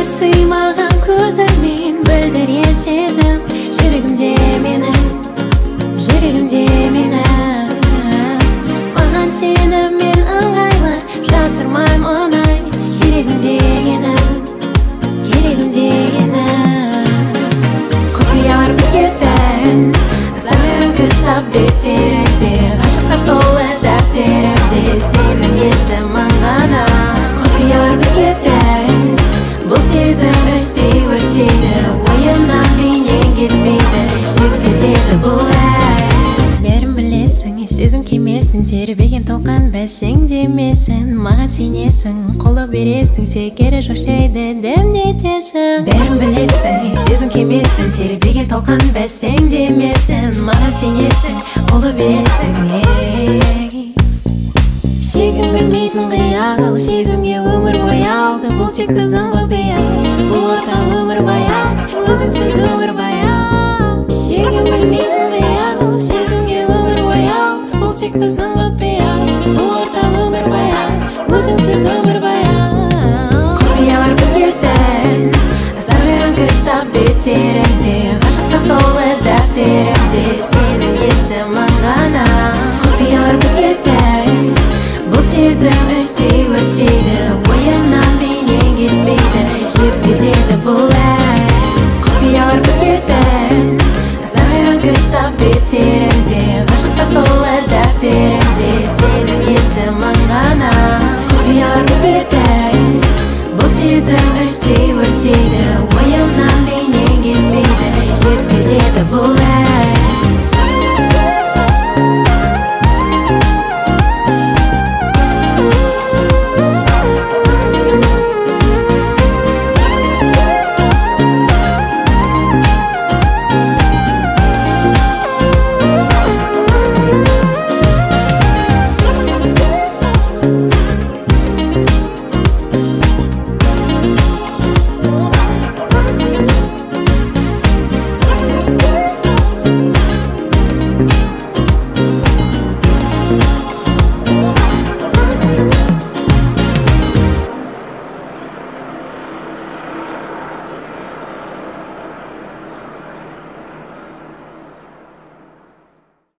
сыймаған көзіңмен білдірген сезім жүрегімде мені маған сені мен ыңғайлы жасырмаймын ай керегімде ені құпиялар бізге тән саған кітап беттерінде ғашықтар толы дәптерімде сенің есімің ғана құпиялар бізге тән бұл сезім іштей өртейді ойымнан бейнең кетпейді жеткізеді бұл ән бәрін білесің сезім кемесін тербеген толқын бәсеңдемесін маған сенесің қолдау бересің секері жоқ шайды дәмдетесің бәрін білесің сезім кемесін тербеген толқын бәсеңдемесін маған сенесің қолдау бересің шегін білмейтін қиял сезімге өмір бойы алды бұл тек біздің құпия бұл орта өмір баян өзіңсіз өмір баян шегін білмейтін қиял сезімге өмір бойы алды бұл тек біздің құпия бұл орта өмір баян өзіңсіз өмір баян құпиялар бізге тән сарғайған кітап беттерінде ғашықтар толы дәптерімде сенің есімің ғана құпиялар бізге тән бұл сезім іштей өртейді ойымнан бейнең кетпейді жеткізеді бұл ән құпиялар бізге тән сарғайған кітап беттерінде ғашықтар толы дәптерімде сенің есімің ғана құпиялар бізге тән бұл сезім іштей өртейді ойымнан бейнең кетпейді жеткізеді бұл ән